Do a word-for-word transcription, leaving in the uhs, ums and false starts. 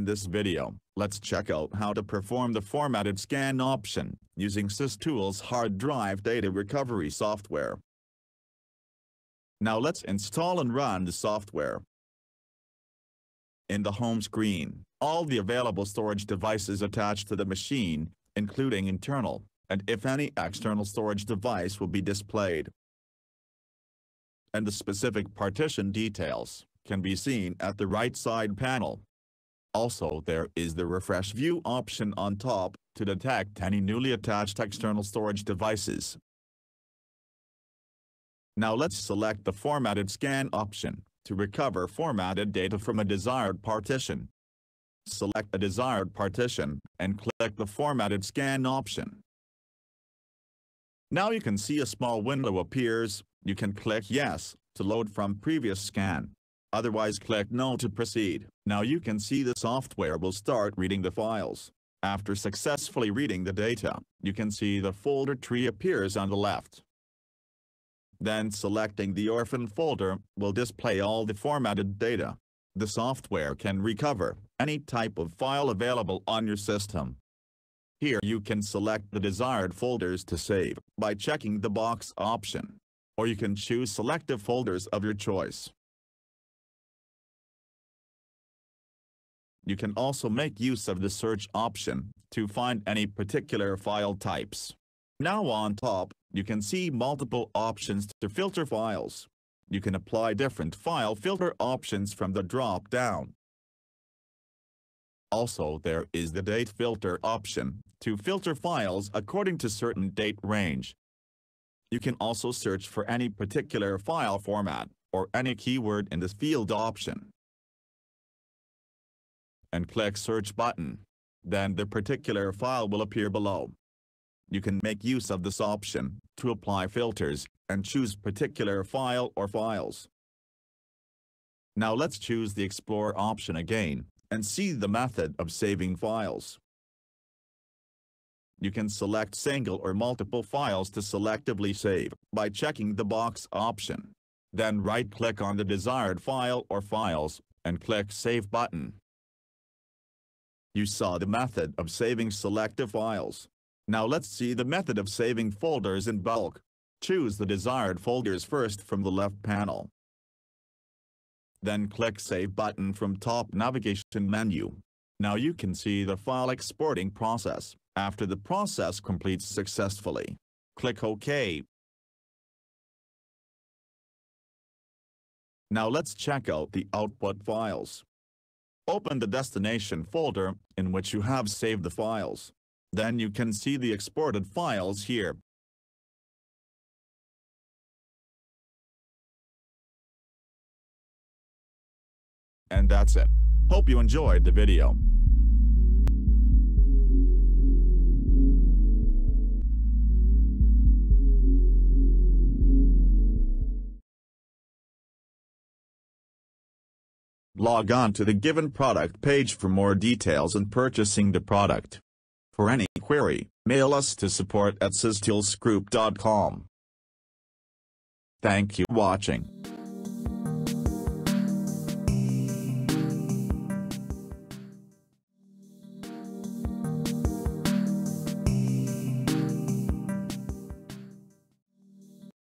In this video, let's check out how to perform the formatted scan option using SysTools hard drive data recovery software. Now let's install and run the software. In the home screen, all the available storage devices attached to the machine, including internal, and if any external storage device will be displayed. And the specific partition details can be seen at the right side panel. Also, there is the refresh view option on top to detect any newly attached external storage devices. Now let's select the formatted scan option to recover formatted data from a desired partition. Select a desired partition and click the formatted scan option. Now you can see a small window appears. You can click yes to load from previous scan. Otherwise click no to proceed. Now you can see the software will start reading the files. After successfully reading the data, you can see the folder tree appears on the left. Then selecting the orphan folder will display all the formatted data. The software can recover any type of file available on your system. Here you can select the desired folders to save by checking the box option, or you can choose selective folders of your choice. You can also make use of the search option to find any particular file types. Now on top, you can see multiple options to filter files. You can apply different file filter options from the drop-down. Also, there is the date filter option to filter files according to certain date range. You can also search for any particular file format or any keyword in this field option. And click search button. Then the particular file will appear below. You can make use of this option to apply filters and choose particular file or files. Now let's choose the Explore option again and see the method of saving files. You can select single or multiple files to selectively save by checking the box option. Then right-click on the desired file or files and click Save button. You saw the method of saving selective files. Now let's see the method of saving folders in bulk. Choose the desired folders first from the left panel. Then click Save button from top navigation menu. Now you can see the file exporting process. After the process completes successfully, click OK. Now let's check out the output files. Open the destination folder in which you have saved the files. Then you can see the exported files here. And that's it. Hope you enjoyed the video. Log on to the given product page for more details and purchasing the product. For any query, mail us to support at systoolsgroup dot com. Thank you for watching.